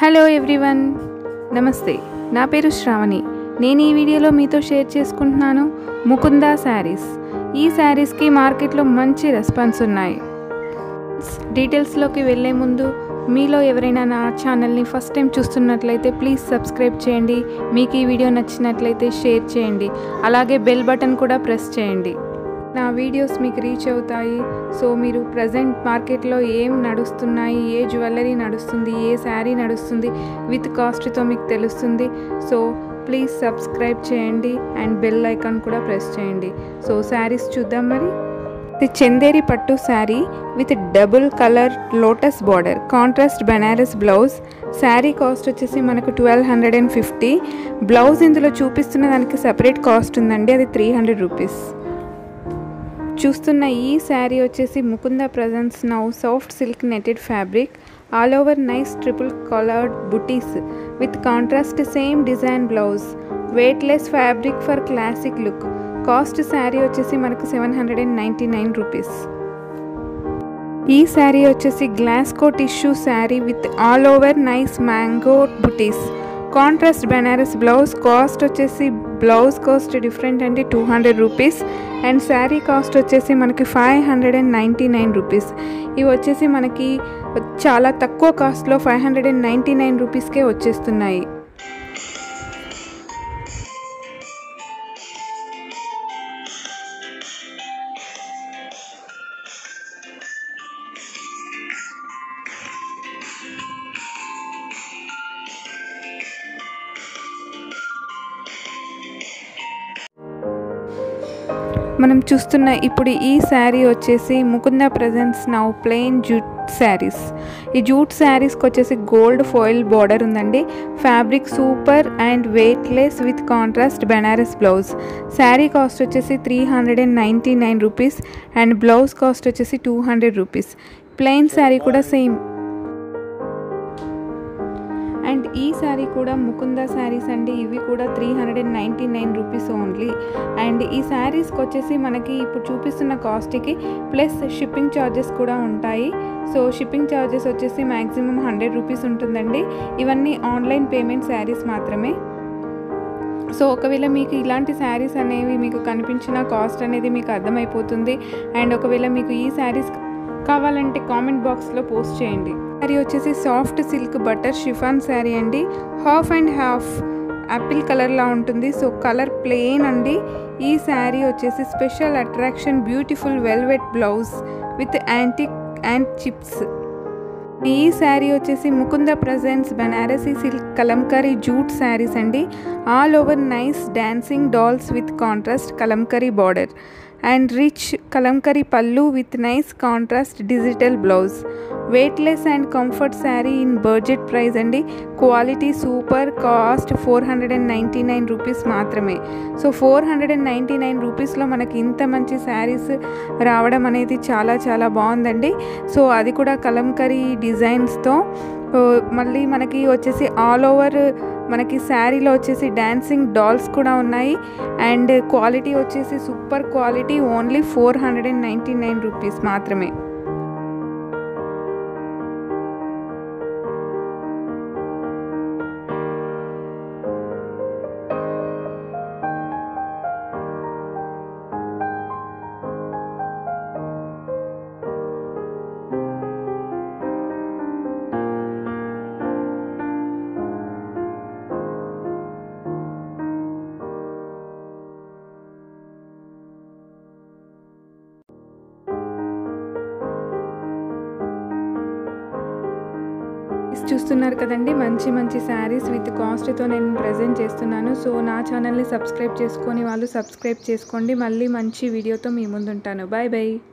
Hello everyone, నమస్తే. నా పేరు శ్రావణి. నేను ఈ వీడియోలో మీతో షేర్ చేసుకుంటున్నాను ముకుంద శారీస్. ఈ శారీస్కి మార్కెట్లో మంచి రెస్పాన్స్ ఉన్నాయి. డీటెయిల్స్లోకి వెళ్ళే ముందు మీలో ఎవరైనా నా ఛానల్ని ఫస్ట్ టైం చూస్తున్నట్లయితే ప్లీజ్ సబ్స్క్రైబ్ చేయండి. మీకు ఈ వీడియో నచ్చినట్లయితే షేర్ చేయండి, అలాగే బెల్ బటన్ కూడా ప్రెస్ చేయండి. నా వీడియోస్ మీకు రీచ్ అవుతాయి. సో మీరు ప్రజెంట్ మార్కెట్లో ఏం నడుస్తున్నాయి, ఏ జ్యువెలరీ నడుస్తుంది, ఏ శారీ నడుస్తుంది విత్ కాస్ట్తో మీకు తెలుస్తుంది. సో ప్లీజ్ సబ్స్క్రైబ్ చేయండి అండ్ బెల్ ఐకాన్ కూడా ప్రెస్ చేయండి. సో శారీస్ చూద్దాం. మరి ఇది చందేరి పట్టు sari with double colour lotus border, contrast Banaras blouse. Sari cost వచ్చేసి మనకు 1250. బ్లౌజ్ ఇందులో చూపిస్తున్న దానికి సపరేట్ కాస్ట్ ఉందండి, అది 300 రూపీస్. చూస్తున్న ఈ శారీ వచ్చేసి Mukunda presents now soft silk netted fabric, all over nice triple coloured butis with contrast same design blouse, weightless fabric for classic look. Cost sari వచ్చేసి మనకు 799 రూపీస్. ఈ శారీ వచ్చేసి గ్లాస్కో tissue sari with all over nice mango butis, contrast Banaras blouse. Cost వచ్చేసి blouse cost different అండి, 200 rupees. And sari cost వచ్చేసి మనకి 599 rupees. ఇవి వచ్చేసి మనకి చాలా తక్కువ కాస్ట్లో 599 రూపీస్కే వచ్చేస్తున్నాయి. మనం చూస్తున్న ఇప్పుడు ఈ శారీ వచ్చేసి Mukunda presents now plain jute saris. ఈ జూట్ శారీస్కి వచ్చేసి గోల్డ్ ఫాయిల్ బార్డర్ ఉందండి. Fabric super and weightless with contrast Banaras blouse. Sari cost వచ్చేసి 399 రూపీస్ అండ్ బ్లౌజ్ కాస్ట్ వచ్చేసి 200 రూపీస్. ప్లెయిన్ శారీ కూడా సేమ్. అండ్ ఈ శారీ కూడా ముకుంద శారీస్ అండి, ఇవి కూడా 399 రూపీస్ ఓన్లీ. అండ్ ఈ శారీస్కి వచ్చేసి మనకి ఇప్పుడు చూపిస్తున్న కాస్ట్కి ప్లస్ షిప్పింగ్ ఛార్జెస్ కూడా ఉంటాయి. సో షిప్పింగ్ ఛార్జెస్ వచ్చేసి మ్యాక్సిమం 100 రూపీస్ ఉంటుందండి. ఇవన్నీ ఆన్లైన్ పేమెంట్ శారీస్ మాత్రమే. సో ఒకవేళ మీకు ఇలాంటి శారీస్ అనేవి మీకు కనిపించిన కాస్ట్ అనేది మీకు అర్థమైపోతుంది. అండ్ ఒకవేళ మీకు ఈ శారీస్ కావాలంటే కామెంట్ బాక్స్లో పోస్ట్ చేయండి. శారీ వచ్చేసి soft silk butter chiffon sari అండి, హాఫ్ అండ్ హాఫ్ యాపిల్ కలర్లా ఉంటుంది. సో కలర్ ప్లెయిన్ అండి. ఈ శారీ వచ్చేసి special attraction beautiful velvet blouse with antique and chips. ఈ శారీ వచ్చేసి Mukunda presents Banarasi silk Kalamkari jute saris అండి, all over nice dancing dolls with contrast Kalamkari border and rich Kalamkari pallu with nice contrast digital blouse. Weightless and comfort sari in budget price అండి. Quality super. Cost 499 rupees మాత్రమే. So 499 రూపీస్లో మనకి ఇంత మంచి శారీస్ రావడం అనేది చాలా చాలా బాగుందండి. సో అది కూడా కలంకరీ డిజైన్స్తో. మళ్ళీ మనకి వచ్చేసి ఆల్ ఓవర్ మనకి శారీలో వచ్చేసి డాన్సింగ్ డాల్స్ కూడా ఉన్నాయి. అండ్ క్వాలిటీ వచ్చేసి సూపర్ క్వాలిటీ. ఓన్లీ 499 రూపీస్ మాత్రమే. చూస్తున్నారు కదండి, మంచి మంచి శారీస్ విత్ కాస్ట్తో నేను ప్రజెంట్ చేస్తున్నాను. సో నా ఛానల్ని సబ్స్క్రైబ్ చేసుకొని వాళ్ళు సబ్స్క్రైబ్ చేసుకోండి. మళ్ళీ మంచి వీడియోతో మీ ముందుంటాను. Bye bye.